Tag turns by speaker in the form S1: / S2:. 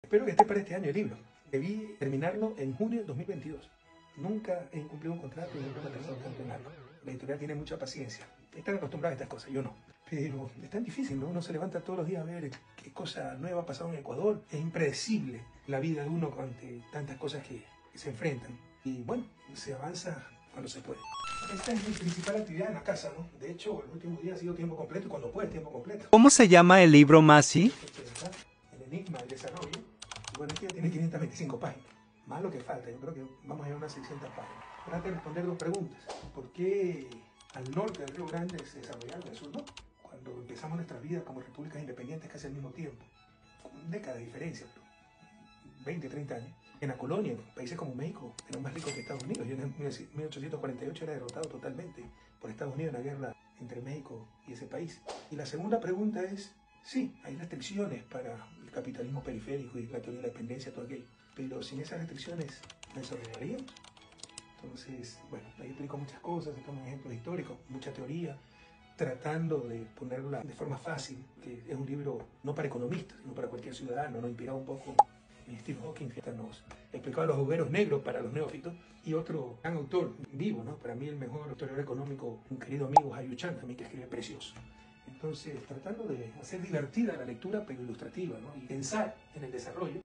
S1: Espero que esté para este año el libro. Debí terminarlo en junio de 2022. Nunca he cumplido un contrato y nunca me tardó en terminarlo. La editorial tiene mucha paciencia. Están acostumbrados a estas cosas, yo no. Pero es tan difícil, ¿no? Uno se levanta todos los días a ver qué cosa nueva ha pasado en Ecuador. Es impredecible la vida de uno ante tantas cosas que se enfrentan. Y bueno, se avanza cuando se puede. Esta es mi principal actividad en la casa, ¿no? De hecho, el último día ha sido tiempo completo y cuando puedes tiempo completo.
S2: ¿Cómo se llama el libro, Masi?
S1: El enigma del desarrollo. Y bueno, este ya tiene 525 páginas. Más lo que falta, yo creo que vamos a ir a unas 600 páginas. Trata de responder dos preguntas. ¿Por qué al norte del Río Grande se desarrollaron y al sur no? Cuando empezamos nuestras vidas como repúblicas independientes casi al mismo tiempo, con décadas de diferencia, 20, 30 años. En la colonia, países como México eran más ricos que Estados Unidos. Yo en 1848 era derrotado totalmente por Estados Unidos en la guerra entre México y ese país. Y la segunda pregunta es, sí, hay restricciones para el capitalismo periférico y la teoría de la dependencia, todo aquello. Pero sin esas restricciones, ¿nos desarrollaríamos? Entonces, bueno, ahí explico muchas cosas, se toman ejemplos históricos, mucha teoría, tratando de ponerla de forma fácil, que es un libro no para economistas, sino para cualquier ciudadano, ¿no? Inspirado un poco en Steve Hawking, que nos explicaba los agujeros negros para los neófitos, y otro gran autor vivo, ¿no? Para mí el mejor historiador económico, un querido amigo, Hayu Chan, también, que escribe precioso. Entonces, tratando de hacer divertida la lectura, pero ilustrativa, ¿no? Y pensar en el desarrollo.